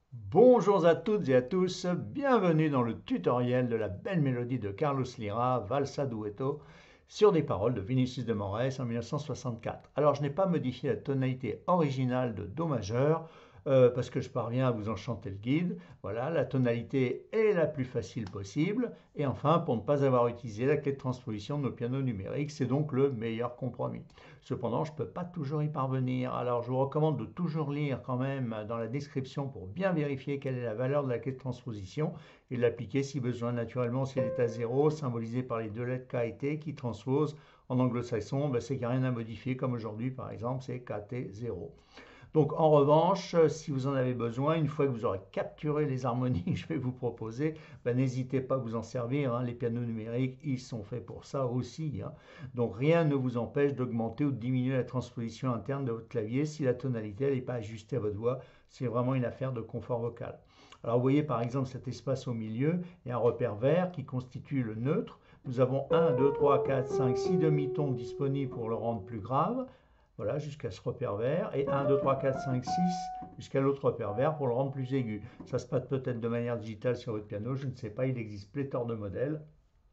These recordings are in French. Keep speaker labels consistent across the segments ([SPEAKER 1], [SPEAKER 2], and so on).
[SPEAKER 1] Bonjour à toutes et à tous, bienvenue dans le tutoriel de la belle mélodie de Carlos Lyra, Valsa Duetto, sur des paroles de Vinicius de Moraes en 1964. Alors je n'ai pas modifié la tonalité originale de Do majeur, parce que je parviens à vous en chanter le guide. Voilà, la tonalité est la plus facile possible. Et enfin, pour ne pas avoir utilisé la clé de transposition de nos pianos numériques, c'est donc le meilleur compromis. Cependant, je ne peux pas toujours y parvenir. Alors, je vous recommande de toujours lire quand même dans la description pour bien vérifier quelle est la valeur de la clé de transposition et de l'appliquer si besoin. Naturellement, si elle est à 0, symbolisée par les deux lettres K et T qui transposent en anglo-saxon, ben, c'est qu'il n'y a rien à modifier, comme aujourd'hui par exemple, c'est KT0. Donc en revanche, si vous en avez besoin, une fois que vous aurez capturé les harmonies que je vais vous proposer, ben, n'hésitez pas à vous en servir, hein. Les pianos numériques, ils sont faits pour ça aussi, hein. Donc rien ne vous empêche d'augmenter ou de diminuer la transposition interne de votre clavier si la tonalité n'est pas ajustée à votre voix. C'est vraiment une affaire de confort vocal. Alors vous voyez par exemple cet espace au milieu et un repère vert qui constitue le neutre. Nous avons 1, 2, 3, 4, 5, 6 demi-tons disponibles pour le rendre plus grave. Voilà, jusqu'à ce repère vert, et 1, 2, 3, 4, 5, 6, jusqu'à l'autre repère vert pour le rendre plus aigu. Ça se passe peut-être de manière digitale sur votre piano, je ne sais pas, il existe pléthore de modèles,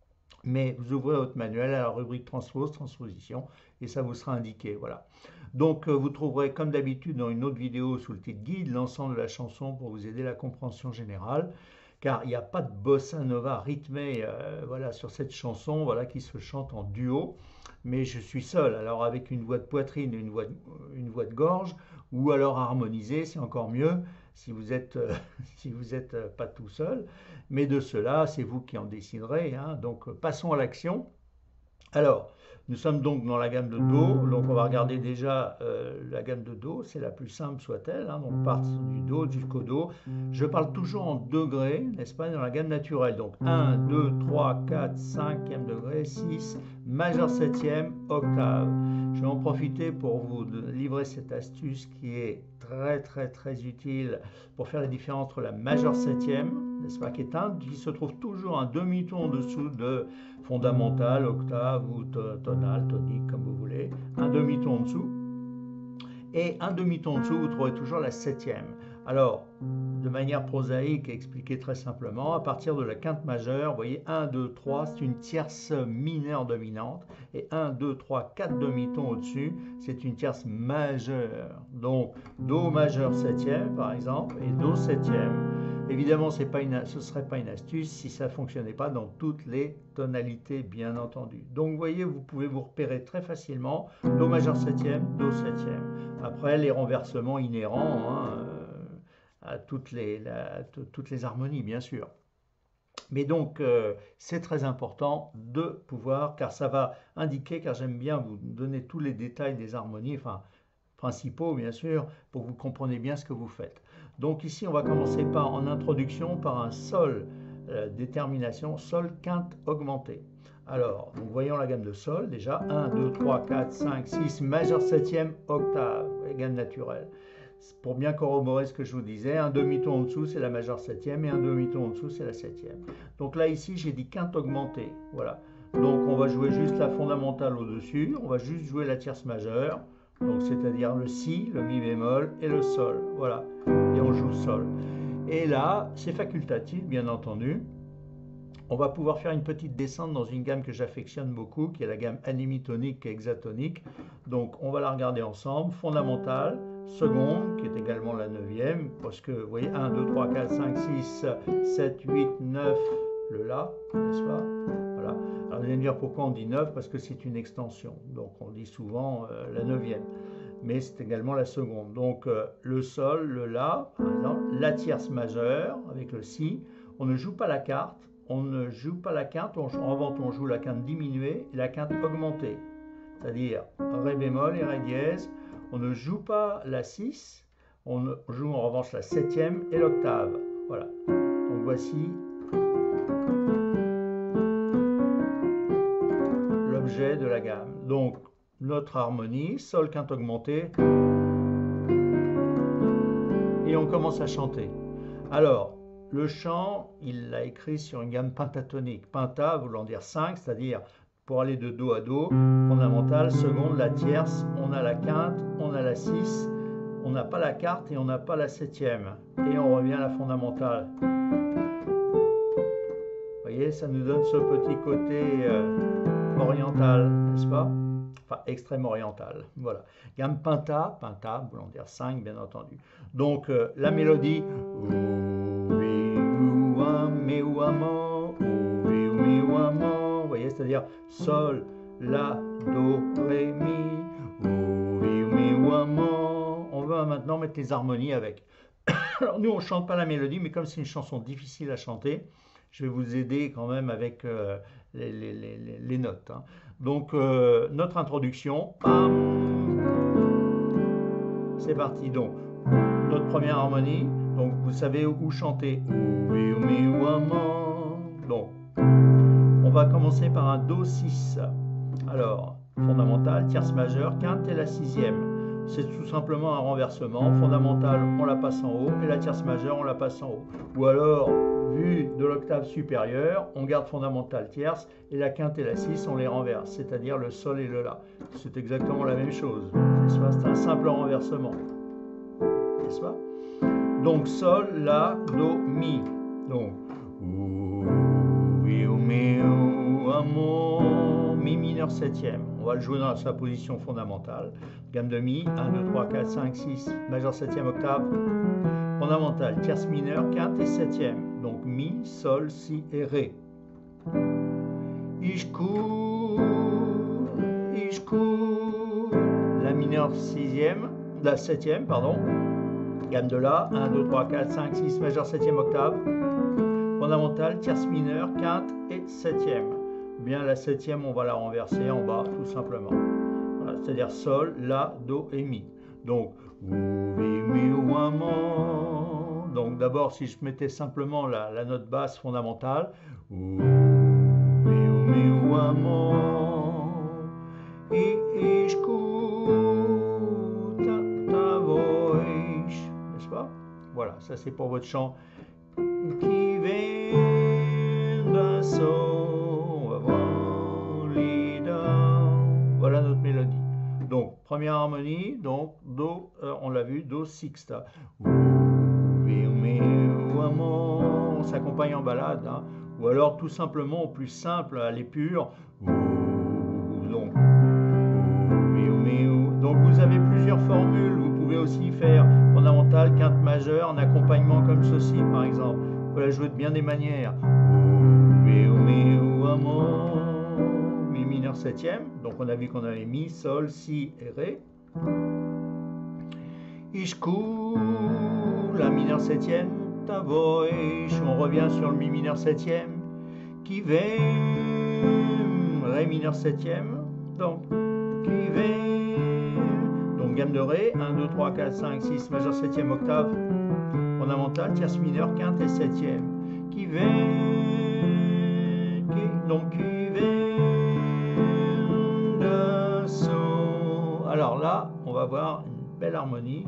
[SPEAKER 1] mais vous ouvrez votre manuel à la rubrique transpose, transposition, et ça vous sera indiqué, voilà. Donc vous trouverez comme d'habitude dans une autre vidéo sous le titre guide l'ensemble de la chanson pour vous aider à la compréhension générale, car il n'y a pas de bossa nova rythmé voilà, sur cette chanson voilà, qui se chante en duo, mais je suis seul, alors avec une voix de poitrine et une voix de gorge, ou alors harmonisée, c'est encore mieux si vous êtes, si vous êtes pas tout seul, mais de cela, c'est vous qui en déciderez, hein. Donc passons à l'action. Alors, nous sommes donc dans la gamme de Do, donc on va regarder déjà la gamme de Do, c'est la plus simple soit-elle, hein, donc part du Do jusqu'au Do. Je parle toujours en degrés, n'est-ce pas, dans la gamme naturelle. Donc 1, 2, 3, 4, 5e degré, 6, majeur 7e, octave. Je vais en profiter pour vous livrer cette astuce qui est très utile pour faire la différence entre la majeure 7e, n'est-ce pas, qui se trouve toujours un demi-ton en dessous de fondamental, octave ou tonal, tonique, comme vous voulez, un demi-ton en dessous. Et un demi-ton en dessous, vous trouverez toujours la 7e. Alors, de manière prosaïque et expliquée très simplement, à partir de la quinte majeure, vous voyez 1, 2, 3, c'est une tierce mineure dominante. Et 1, 2, 3, 4 demi-tons au-dessus, c'est une tierce majeure. Donc, Do majeur 7e par exemple, et Do 7e. Évidemment, ce ne serait pas une astuce si ça ne fonctionnait pas dans toutes les tonalités, bien entendu. Donc, vous voyez, vous pouvez vous repérer très facilement Do majeur 7e, Do 7e. Après, les renversements inhérents, hein, à toutes les harmonies, bien sûr. Mais donc, c'est très important de pouvoir, car ça va indiquer, car j'aime bien vous donner tous les détails des harmonies, enfin, principaux bien sûr, pour que vous compreniez bien ce que vous faites. Donc ici, on va commencer par, en introduction, par un sol, détermination, sol quinte augmentée. Alors, donc voyons la gamme de sol, déjà, 1, 2, 3, 4, 5, 6, majeur 7e, octave, gamme naturelle. Pour bien corroborer ce que je vous disais, un demi-ton en dessous, c'est la majeure 7e, et un demi-ton en dessous, c'est la 7e. Donc là, ici, j'ai dit quinte augmentée, voilà. Donc on va jouer juste la fondamentale au-dessus, on va juste jouer la tierce majeure, donc c'est-à-dire le si, le mi bémol et le sol, voilà, et on joue sol. Et là, c'est facultatif, bien entendu. On va pouvoir faire une petite descente dans une gamme que j'affectionne beaucoup, qui est la gamme anémitonique et hexatonique. Donc on va la regarder ensemble. Fondamentale, seconde, qui est également la 9e, parce que vous voyez 1, 2, 3, 4, 5, 6, 7, 8, 9, le La, n'est-ce pas? Voilà. Alors vous allez me dire pourquoi on dit 9, parce que c'est une extension. Donc on dit souvent la 9e. Mais c'est également la seconde. Donc le Sol, le La, par exemple, la tierce majeure avec le Si. On ne joue pas la carte, on ne joue pas la quinte, en revanche on joue la quinte diminuée et la quinte augmentée, c'est-à-dire Ré bémol et Ré dièse. On ne joue pas la 6, on joue en revanche la 7e et l'octave. Voilà. Donc voici l'objet de la gamme. Donc notre harmonie, Sol quinte augmentée, et on commence à chanter. Alors, le chant, il l'a écrit sur une gamme pentatonique. Penta voulant dire 5, c'est-à-dire pour aller de Do à Do, fondamentale, seconde, la tierce, on a la quinte, on a la 6, on n'a pas la quarte et on n'a pas la septième. Et on revient à la fondamentale. Vous voyez, ça nous donne ce petit côté oriental, n'est-ce pas? Enfin, extrême oriental. Voilà. Gamme penta, voulant dire 5, bien entendu. Donc, la mélodie. Vous voyez, c'est-à-dire sol, la, do, ré, mi, on va maintenant mettre les harmonies avec. Alors nous on ne chante pas la mélodie, mais comme c'est une chanson difficile à chanter, je vais vous aider quand même avec les notes. Hein. Donc notre introduction, c'est parti. Donc notre première harmonie, donc vous savez où chanter. Donc on va commencer par un do 6. Alors fondamental, tierce majeure, quinte et la sixième. C'est tout simplement un renversement. Fondamental, on la passe en haut, et la tierce majeure, on la passe en haut. Ou alors, vu de l'octave supérieure, on garde fondamental tierce, et la quinte et la 6, on les renverse, c'est-à-dire le sol et le la. C'est exactement la même chose, n'est-ce pas? C'est un simple renversement, n'est-ce pas? Donc sol, la, do, mi. Donc, mi mineur septième. On va le jouer dans sa position fondamentale. Gamme de mi, 1, 2, 3, 4, 5, 6, majeur septième octave. Fondamentale, tierce mineure, quinte et septième. Donc mi, sol, si et ré. Ich cours, la mineure sixième, la septième, pardon. Gamme de la, 1, 2, 3, 4, 5, 6, majeur septième octave. Fondamentale, tierce mineure, quinte et septième. Bien la septième, on va la renverser en bas, tout simplement. Voilà, c'est-à-dire sol, la, do et mi. Donc, donc d'abord, si je mettais simplement la note basse fondamentale, n'est-ce pas? Voilà, ça c'est pour votre chant. Qui vient d'un son, voilà notre mélodie. Donc, première harmonie, donc do, on l'a vu, do sixta. On s'accompagne en balade, hein. Ou alors tout simplement au plus simple, à l'épure. Donc vous avez plusieurs formules, vous pouvez aussi faire fondamentale, quinte majeure, en accompagnement comme ceci par exemple. Vous pouvez la jouer de bien des manières. Mi mineur septième, donc on a vu qu'on avait mi, sol, si et ré. Ich cours, la mineur septième, ta voix, on revient sur le mi mineur septième. Qui vient, ré mineur septième, donc qui vient, donc gamme de ré, 1, 2, 3, 4, 5, 6, majeur septième octave, fondamentale, tierce mineure, quinte et septième. Qui vient, donc qui vient de son. Alors là, on va voir une belle harmonie.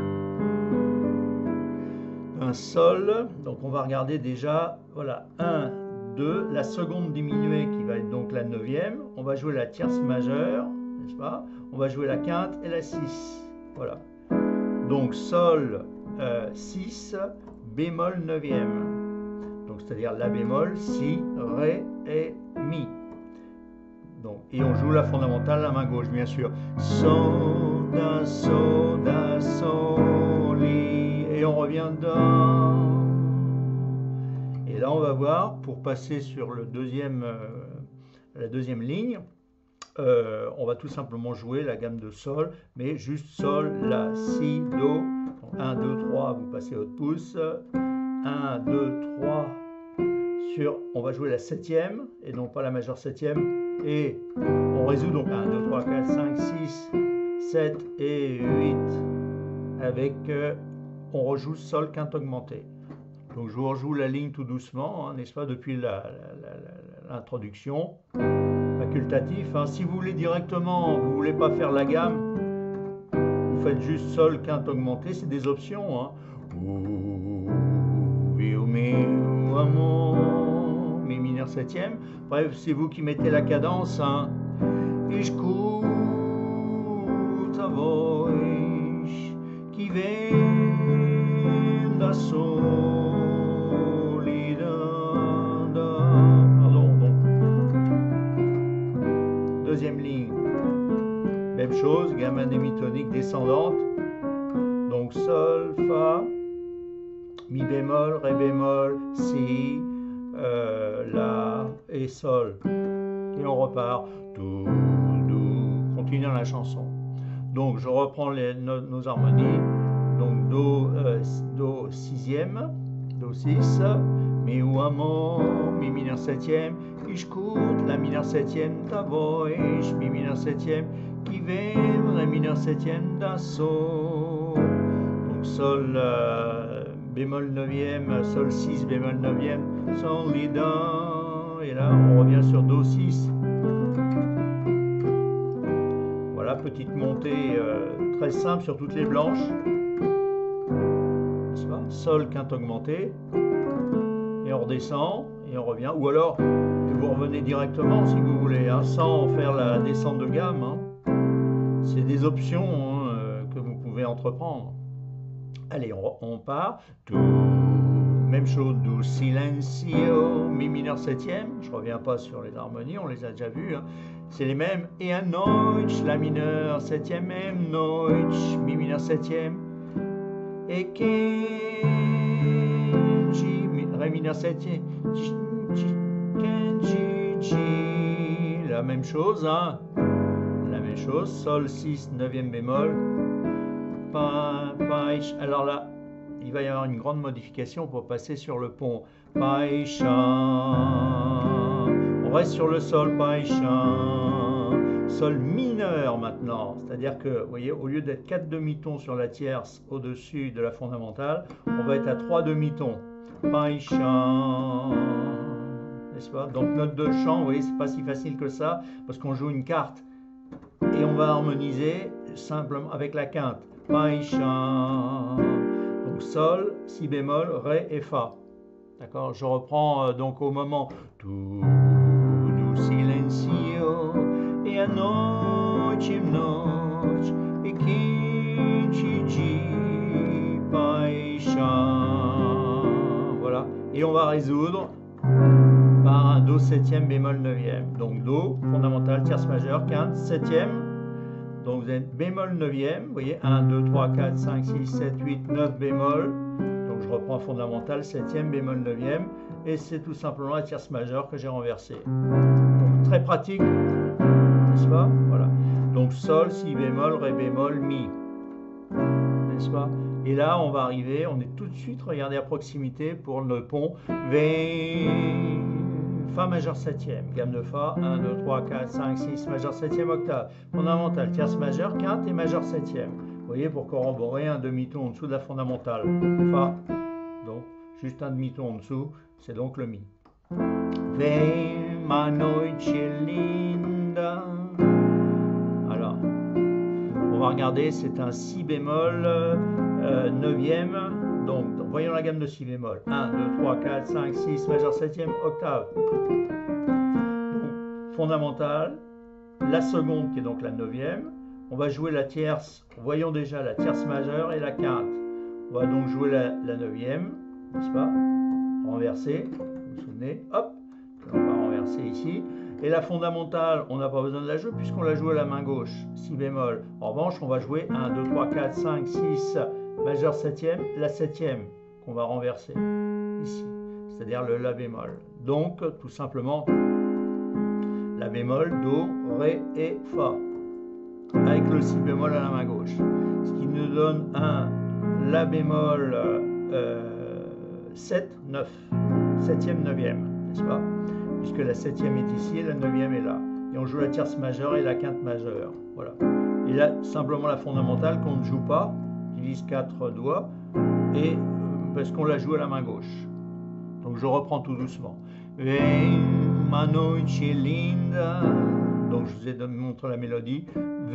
[SPEAKER 1] Un sol, donc on va regarder déjà, voilà, 1, 2, la seconde diminuée qui va être donc la neuvième, on va jouer la tierce majeure, n'est-ce pas? On va jouer la quinte et la 6, voilà. Donc sol 6, bémol neuvième, donc c'est-à-dire la bémol, si, ré et mi. Donc, et on joue la fondamentale, la main gauche bien sûr. Soda, soda, soli, et on revient dans. Et là on va voir, pour passer sur le la deuxième ligne, on va tout simplement jouer la gamme de sol, mais juste sol, la, si, do. Donc 1, 2, 3, vous passez votre pouce. 1, 2, 3, on va jouer la septième, et non pas la majeure septième. Et on résout donc 1, 2, 3, 4, 5, 6, 7 et 8 avec, on rejoue sol, quinte augmentée. Donc je vous rejoue la ligne tout doucement, hein, n'est-ce pas, depuis l'introduction. Facultatif, hein. Si vous voulez directement, vous ne voulez pas faire la gamme, vous faites juste sol, quinte augmentée, c'est des options. Hein. Mi mineur septième. Bref, c'est vous qui mettez la cadence. Hein. Ich cours ta voix, qui qui viennent da soli, pardon, donc deuxième ligne, même chose, gamme démitonique descendante, donc sol, fa, mi bémol, ré bémol, si, la et sol, et on repart, do, do, continuons la chanson. Donc je reprends nos harmonies, donc do, do sixième, do 6, mi ou amor, mi mineur septième, j'écoute la mineur septième, ta voix, mi mineur septième, qui vem, ré mineur septième, da sol, donc sol, bémol neuvième, sol 6, bémol neuvième, sol, li, do, et là on revient sur do 6. Voilà, petite montée très simple sur toutes les blanches, n'est-ce pas? Sol, quinte augmentée, et on redescend, et on revient, ou alors que vous revenez directement si vous voulez, hein, sans faire la descente de gamme, hein. C'est des options que vous pouvez entreprendre. Allez, on part, do, même chose, do silencio, mi mineur septième, je ne reviens pas sur les harmonies, on les a déjà vues, hein. C'est les mêmes, et un Neutsch, la mineur septième, même Neutsch, mi mineur septième, et Kenji, ré mineur septième, Kenji, la même chose, hein, la même chose, sol 6, neuvième bémol, pa, alors là, il va y avoir une grande modification pour passer sur le pont, païcha, on reste sur le sol, païcha, sol mineur maintenant, c'est-à-dire que, vous voyez, au lieu d'être 4 demi-tons sur la tierce au-dessus de la fondamentale, on va être à 3 demi-tons, païcha, n'est-ce pas? Donc note de chant, vous voyez, c'est pas si facile que ça, parce qu'on joue une carte, et on va harmoniser simplement avec la quinte, païcha, donc sol, si bémol, ré et fa. D'accord, je reprends donc au moment do, do silencio, e a noite, noite, e quinci, païcha. Voilà, et on va résoudre par un do septième bémol neuvième. Donc do, fondamental, tierce majeure, quinte, septième. Donc vous avez bémol neuvième, vous voyez, 1, 2, 3, 4, 5, 6, 7, 8, 9 bémol. Donc je reprends fondamental, septième, bémol neuvième, et c'est tout simplement la tierce majeure que j'ai renversée. Donc très pratique, n'est-ce pas? Voilà. Donc sol, si bémol, ré bémol, mi, n'est-ce pas? Et là on va arriver, on est tout de suite, regardez à proximité pour le pont, fa majeur septième, gamme de fa, 1, 2, 3, 4, 5, 6, majeur septième, octave, fondamental, tierce majeure, quinte et majeur septième. Vous voyez, pour corroborer un demi-ton en dessous de la fondamentale, fa, donc juste un demi-ton en dessous, c'est donc le mi. Ma noche linda. Alors, on va regarder, c'est un si bémol neuvième. Donc, voyons la gamme de si bémol. 1, 2, 3, 4, 5, 6, majeur septième, octave. Donc, fondamentale, la seconde qui est donc la neuvième. On va jouer la tierce, voyons déjà la tierce majeure et la quinte. On va donc jouer la neuvième, n'est-ce pas? Renverser, vous vous souvenez, hop, on va renverser ici. Et la fondamentale, on n'a pas besoin de la jouer puisqu'on la joue à la main gauche, si bémol. En revanche, on va jouer 1, 2, 3, 4, 5, 6, majeur septième, la septième qu'on va renverser ici, c'est-à-dire le la bémol. Donc, tout simplement, la bémol, do, ré et fa, avec le si bémol à la main gauche. Ce qui nous donne un la bémol 7, 9, septième, neuvième, n'est-ce pas? Puisque la septième est ici et la neuvième est là. Et on joue la tierce majeure et la quinte majeure. Voilà. Et là, simplement la fondamentale qu'on ne joue pas, qui vise 4 doigts, et parce qu'on la joue à la main gauche. Donc je reprends tout doucement. Ma noche linda. Donc je vous ai montré la mélodie.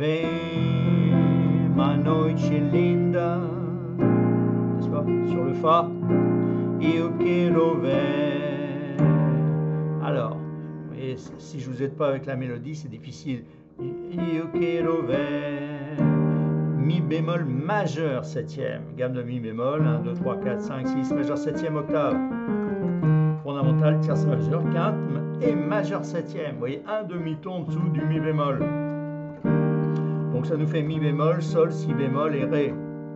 [SPEAKER 1] Ma noche linda. N'est-ce pas? Sur le fa. Io quiero ver. Alors, vous voyez, si je vous aide pas avec la mélodie, c'est difficile. Io quiero ver mi bémol majeur septième, gamme de mi bémol, 1, 2, 3, 4, 5, 6, majeur septième octave, fondamentale, tierce majeure, quinte et majeur septième. Vous voyez, un demi-ton en dessous du mi bémol. Donc ça nous fait mi bémol, sol, si bémol et ré.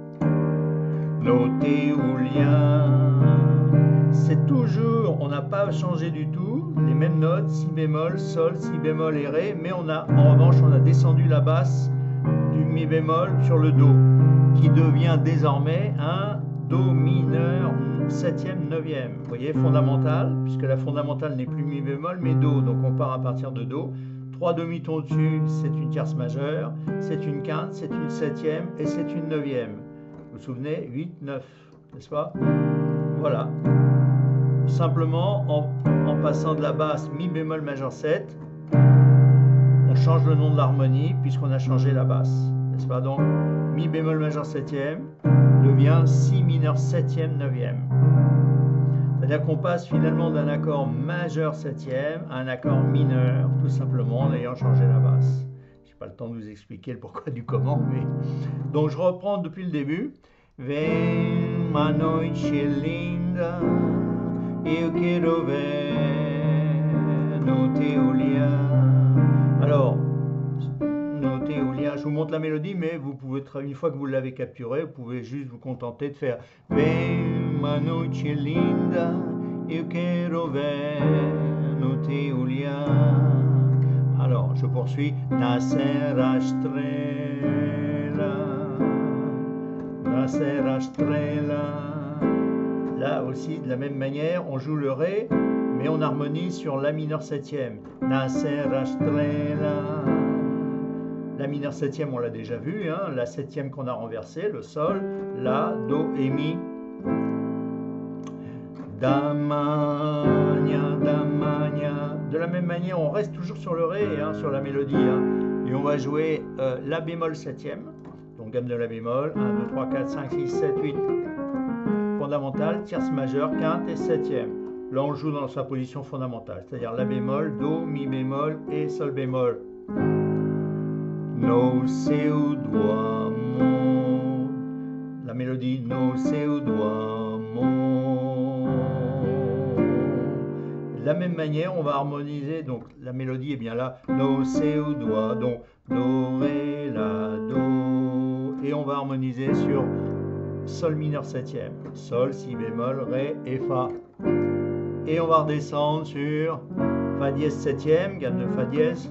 [SPEAKER 1] Noté ou lien, c'est toujours, on n'a pas changé du tout, les mêmes notes, si bémol, sol, si bémol et ré, mais on a, en revanche, on a descendu la basse du mi bémol sur le do, qui devient désormais un do mineur septième, neuvième. Vous voyez, fondamental, puisque la fondamentale n'est plus mi bémol, mais do, donc on part à partir de do. 3 demi-tons au-dessus, c'est une tierce majeure, c'est une quinte, c'est une septième et c'est une neuvième. Vous vous souvenez, 8, 9, n'est-ce pas? Voilà. Simplement, en passant de la basse mi bémol majeur 7, on change le nom de l'harmonie puisqu'on a changé la basse, n'est-ce pas? Donc, mi bémol majeur 7e devient si mineur 7e, 9e. C'est-à-dire qu'on passe finalement d'un accord majeur 7e à un accord mineur, tout simplement en ayant changé la basse. Je n'ai pas le temps de vous expliquer le pourquoi du comment, mais... Donc je reprends depuis le début. Ven ma noche linda, eu quiero ver no te olía. Alors, no te olía, je vous montre la mélodie, mais vous pouvez, une fois que vous l'avez capturée, vous pouvez juste vous contenter de faire Ven ma noche linda, eu quiero ver no te olía. Alors, je poursuis. Nacer estrella, nacer estrella. Là aussi, de la même manière, on joue le ré, mais on harmonise sur la mineur septième. Nacer estrella. La mineur septième, on l'a déjà vu, hein, la septième qu'on a renversée, le sol, la, do et mi. Damagna, damagna. De la même manière, on reste toujours sur le ré, hein, sur la mélodie, hein, et on va jouer la bémol septième, donc gamme de la bémol, 1, 2, 3, 4, 5, 6, 7, 8, fondamentale, tierce majeure, quinte et septième. Là, on joue dans sa position fondamentale, c'est-à-dire la bémol, do, mi bémol et sol bémol. No seu doigt mon, la mélodie, no seu doigt mon. De la même manière, on va harmoniser, donc la mélodie est bien là, no seu doigt, donc do, ré, la, do, et on va harmoniser sur sol mineur septième, sol, si bémol, ré et fa. Et on va redescendre sur fa dièse septième, gamme de fa dièse,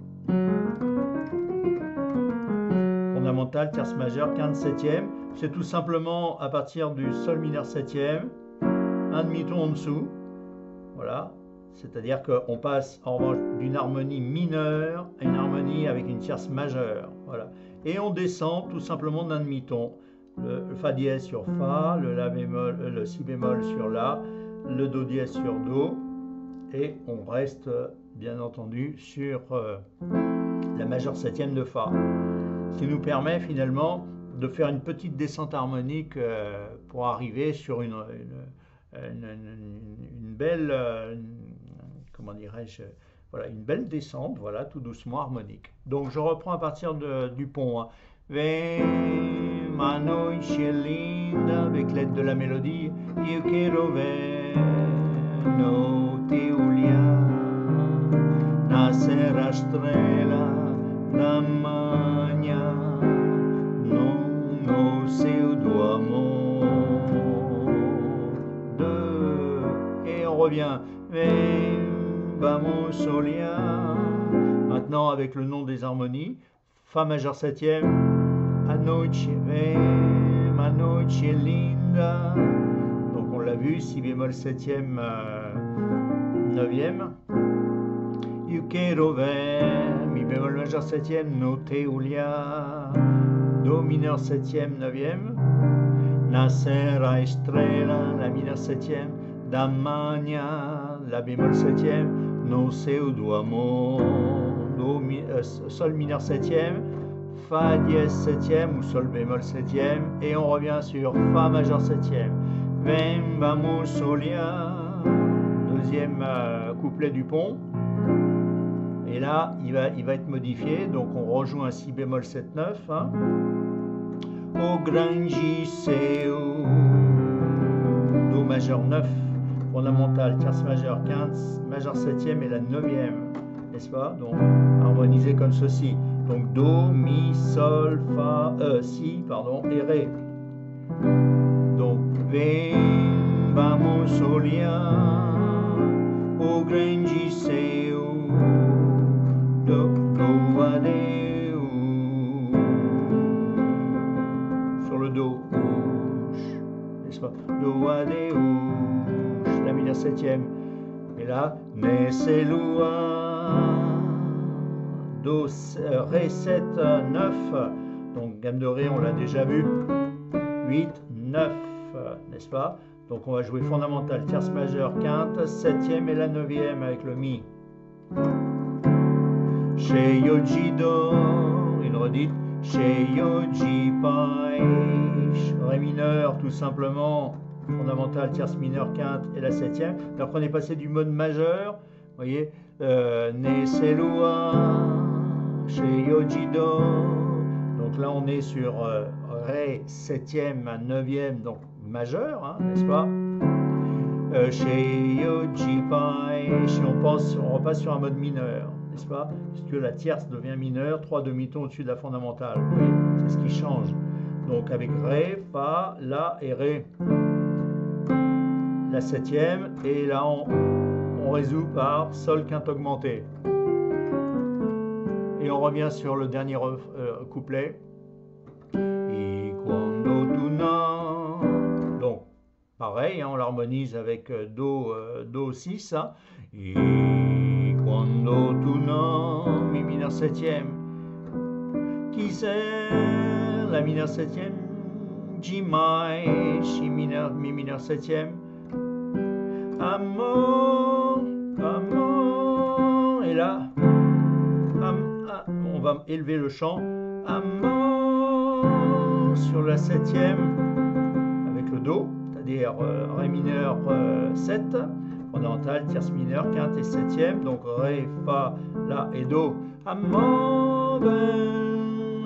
[SPEAKER 1] fondamentale, tierce majeure, quinte septième. C'est tout simplement à partir du sol mineur septième, un demi-ton en dessous. Voilà, c'est-à-dire qu'on passe en revanche d'une harmonie mineure à une harmonie avec une tierce majeure. Voilà, et on descend tout simplement d'un demi-ton. Le fa dièse sur fa, le la bémol, le si bémol sur la, le do dièse sur do, et on reste bien entendu sur la majeure septième de fa. Ce qui nous permet finalement de faire une petite descente harmonique pour arriver sur une belle, comment dirais-je, voilà, une belle descente, voilà, tout doucement harmonique. Donc je reprends à partir du pont. Hein. Ven ma noche linda, avec l'aide de la mélodie, eu quiero ver no te olía, nacer estrella, damagna, no seu doigt mon. Et on revient. Ven vamos olía. Maintenant avec le nom des harmonies. Fa majeur septième. Anoche, ven ma noche linda. Donc on l'a vu, si bémol septième, neuvième. Eu quiero ver, mi bémol majeur septième, no te olía. Do mineur septième, neuvième. Nacer a estrella, la mineur septième. Damagna, la bémol septième. No seu doigt mon, do, sol mineur septième. Fa dièse septième ou sol bémol septième, et on revient sur fa majeur septième. Ven vamos olía, deuxième couplet du pont, et là il va être modifié, donc on rejoue un si bémol 7-9, hein, au grandisseu. Do majeur 9, fondamental, tierce majeure 15, majeur 7e et la 9e, n'est-ce pas? Donc harmonisé comme ceci. Donc Do, Mi, Sol, Fa, Si, pardon, et Ré. Donc Ven, vamos olhar o grandisseu do a Deus. Sur le Do, n'est-ce pas? Do a Deus, la mineur 7e. Et là, Nesse lua, Do, Ré 7, 9. Donc gamme de Ré, on l'a déjà vu. 8, 9, n'est-ce pas? Donc on va jouer fondamental, tierce majeure, quinte, 7e et la 9e avec le Mi. Chez Yoji Do, une redite. Chez Yoji Pai, Ré mineur tout simplement, fondamental, tierce mineure, quinte et la 7e. Alors qu'on est passé du mode majeur, vous voyez, Nesse lua, chez Yoji Do. Donc là on est sur Ré 7e à 9e, donc majeur, hein, n'est-ce pas? Chez Yoji Pai, si on repasse sur un mode mineur, n'est-ce pas? Puisque la tierce devient mineure, 3 demi-tons au-dessus de la fondamentale. Vous voyez, c'est ce qui change. Donc avec Ré, Fa, La et Ré, la 7e, et là on résout par Sol quinte augmenté. Et on revient sur le dernier couplet. Et quando tu n'as. Donc, pareil, hein, on l'harmonise avec Do 6. Hein. Et quando tu n'as. Mi mineur 7e. Qui c'est la mineur 7e? Gi mai. Mi mineur 7e. Amor. Amor. Et là. On va élever le chant. Amor sur la 7e avec le Do, c'est-à-dire Ré mineur 7, fondamental, tierce mineure, quinte et 7e, donc Ré, Fa, La et Do. Amor ben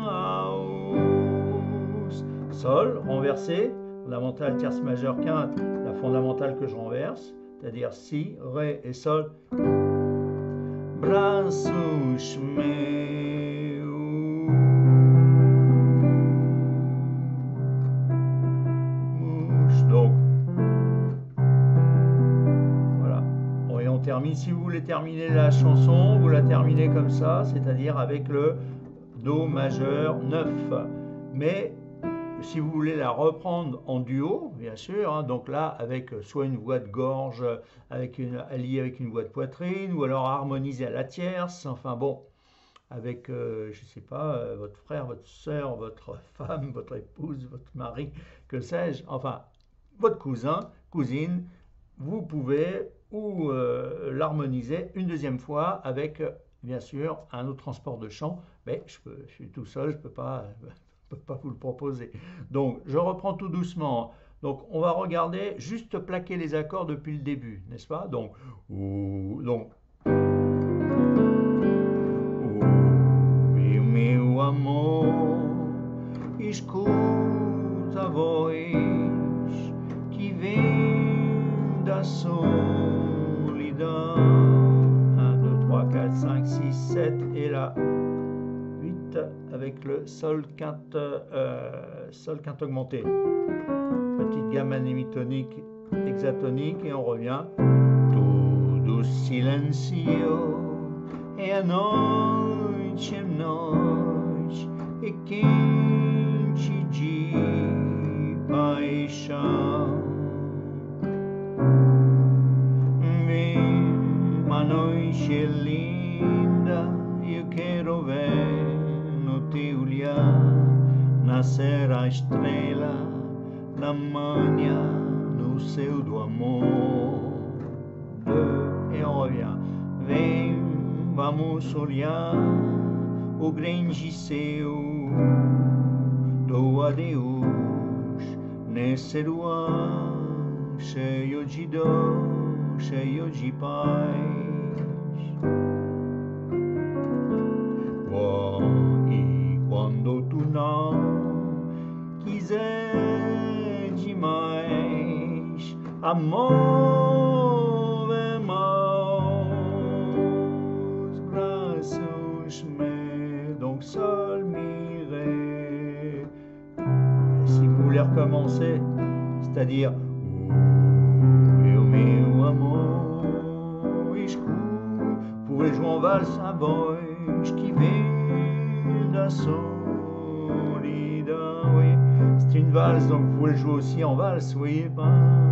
[SPEAKER 1] aus. Sol, renversé, fondamental, tierce majeure, quinte, la fondamentale que je renverse, c'est-à-dire Si, Ré et Sol. Braços meus. Donc, voilà. Et on termine. Si vous voulez terminer la chanson, vous la terminez comme ça, c'est-à-dire avec le Do majeur 9. Mais si vous voulez la reprendre en duo, bien sûr, hein, donc là avec soit une voix de gorge alliée avec une voix de poitrine, ou alors harmoniser à la tierce, enfin bon, avec, je ne sais pas, votre frère, votre soeur, votre femme, votre épouse, votre mari, que sais-je, enfin, votre cousin, cousine, vous pouvez ou l'harmoniser une deuxième fois avec, bien sûr, un autre transport de chant, mais je suis tout seul, je ne peux pas vous le proposer. Donc, je reprends tout doucement. Donc, on va regarder, juste plaquer les accords depuis le début, n'est-ce pas? Donc, meu amor, escuta a voz que vem da solidão. 1, 2, 3, 4, 5, 6, 7 et là 8 avec le Sol quinte augmenté. Petite gamme anémitonique, hexatonique et on revient. Tudo silencio e a noite é noite e quente de paixão. Vem, uma noite linda, eu quero ver no teu olhar nascer a estrela da manhã no céu do amor. Et on revient. Vem, vamos olhar o grandisseu do adeus nesse luar cheio de dor, cheio de paz. E quando tu não amor vemos, braços meus, donc sol, mi, ré. Si vous voulez recommencer, c'est-à-dire o meu amor, vous pouvez jouer en valse un voz qui vient da solidão. Oui, c'est une valse, donc vous pouvez le jouer aussi en valse, vous voyez. Do,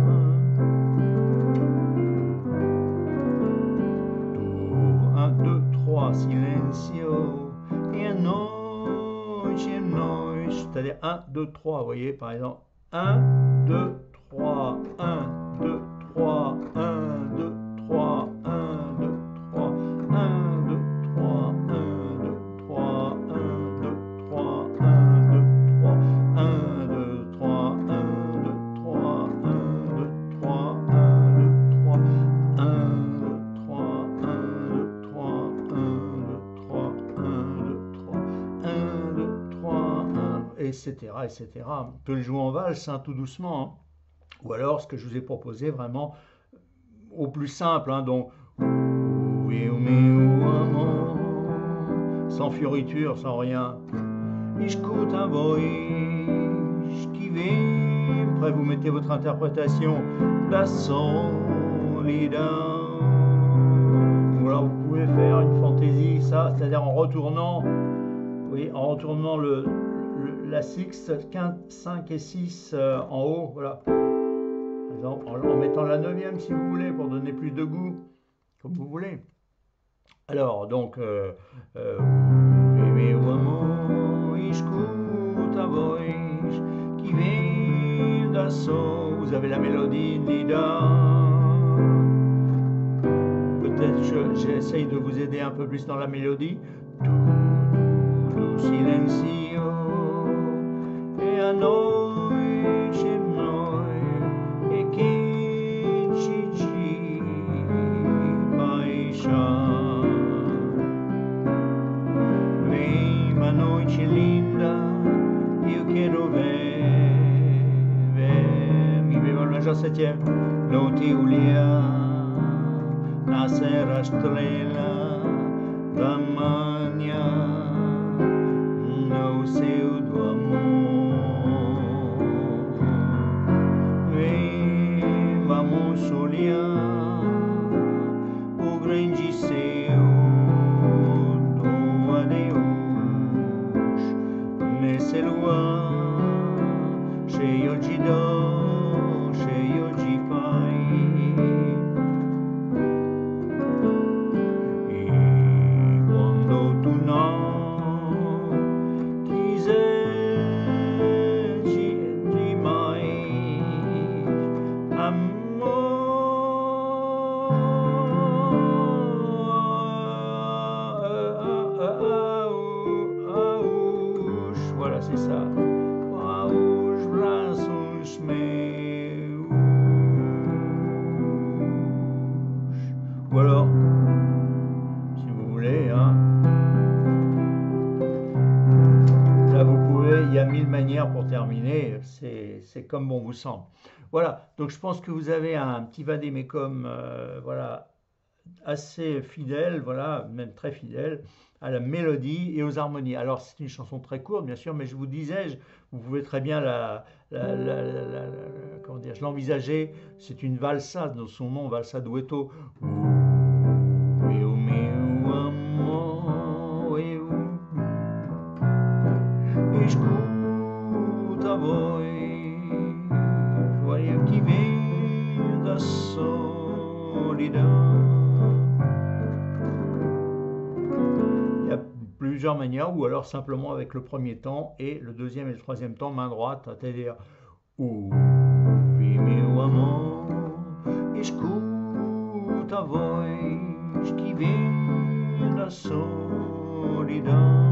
[SPEAKER 1] 1, 2, 3, silencio, et noite, c'est-à-dire 1, 2, 3, vous voyez, par exemple, 1, 2, 3, 1, 2, 3, 1, 2, 3, 1, 2, 3, 1, 2, 3, 1, 2, 3, 1, 2, 3, 1, 2, 3, 1, 2, 3, 1, 2, 3, 1, 2, 3, 1, 2, 3, 1, 2, 3, 1, 2, 3, 1, 2, 3, 1, 2, 3, 1, 2, 3, 1, etc., etc. On peut le jouer en valse, hein, tout doucement, hein. Ou alors, ce que je vous ai proposé vraiment au plus simple, hein, donc oui, meu amor, sans fioriture, sans rien. J'écoute un voice qui vient. Après, vous mettez votre interprétation. Da solidão. Ou alors, vous pouvez faire une fantaisie, ça, c'est-à-dire en retournant, oui, en retournant la sixte, 15, 5 et 6 en haut, voilà. Par exemple, en mettant la 9e si vous voulez, pour donner plus de goût, comme vous voulez. Alors, donc, meu amor, escuta a voz qui vient da sol. Vous avez la mélodie, Nida. Peut-être j'essaye de vous aider un peu plus dans la mélodie. Do silencio e a noite e quente de paixão. Vem uma noite linda, eu quero ver mi bemol major 7e, no te olhar nascer a estrela da manhã no céu do amor. Vem, vamos olhar o grande céu do adeus nesse luar cheio de dor, cheio de paz. E quando tu não quiser demais amor, voilà, c'est ça. Aos braços meus. Ou alors, si vous voulez, hein, là vous pouvez, il y a 1000 manières pour terminer, c'est comme bon vous semble. Voilà, donc je pense que vous avez un petit vadémécum, voilà, assez fidèle, voilà, même très fidèle à la mélodie et aux harmonies. Alors c'est une chanson très courte bien sûr, mais je vous disais, vous pouvez très bien comment dire, l'envisager. C'est une valsa, dans son nom, valsa duetto. Eu meu amor, eu escuta a voz, voyez qui vient da solidão. Plusieurs manières, ou alors simplement avec le premier temps et le deuxième et le troisième temps, main droite, c'est-à-dire ouvi meu amor, escuta a voz que vem da solidão.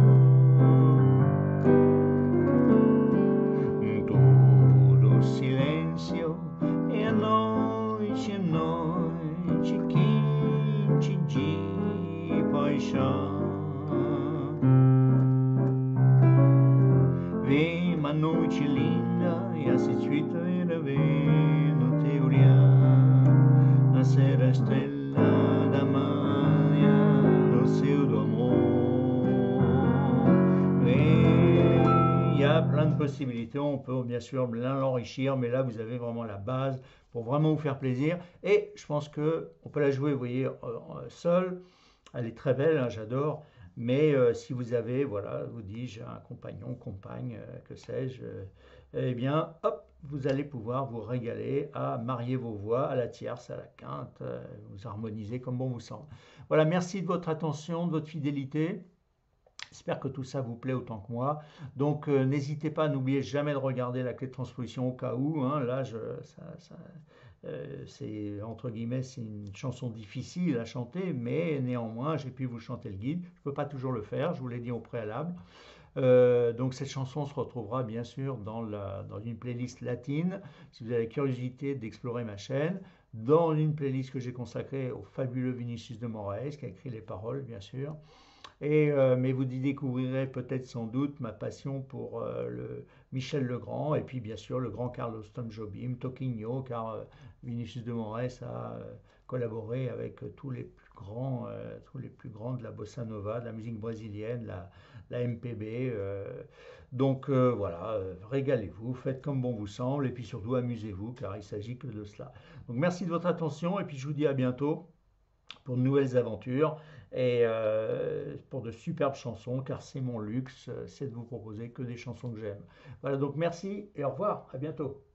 [SPEAKER 1] Todo silêncio e a noite quente de paixão. Vem uma noite linda e ainsi de suite, no te olhar stella da mania do seu amor. Et il y a plein de possibilités, on peut bien sûr l'enrichir, mais là vous avez vraiment la base pour vraiment vous faire plaisir. Et je pense que on peut la jouer, vous voyez, seule. Elle est très belle, hein, j'adore. Mais si vous avez, voilà, vous dis-je, un compagnon, compagne, que sais-je, eh bien, hop, vous allez pouvoir vous régaler à marier vos voix à la tierce, à la quinte, vous harmoniser comme bon vous semble. Voilà, merci de votre attention, de votre fidélité. J'espère que tout ça vous plaît autant que moi. Donc, n'hésitez pas, n'oubliez jamais de regarder la clé de transposition au cas où, hein. Là, c'est entre guillemets, c'est une chanson difficile à chanter, mais néanmoins, j'ai pu vous chanter le guide. Je ne peux pas toujours le faire, je vous l'ai dit au préalable. Donc cette chanson se retrouvera bien sûr dans une playlist latine, si vous avez la curiosité d'explorer ma chaîne, dans une playlist que j'ai consacrée au fabuleux Vinicius de Moraes, qui a écrit les paroles, bien sûr. Mais vous y découvrirez peut-être sans doute ma passion pour le Michel Legrand et puis bien sûr le grand Carlos Tom Jobim, Toquinho, car Vinicius de Moraes a collaboré avec tous les plus grands de la bossa nova, de la musique brésilienne, la MPB. Voilà, régalez-vous, faites comme bon vous semble et puis surtout amusez-vous car il s'agit que de cela. Donc merci de votre attention et puis je vous dis à bientôt pour de nouvelles aventures et pour de superbes chansons, car c'est mon luxe, c'est de vous proposer que des chansons que j'aime. Voilà, donc merci et au revoir, à bientôt.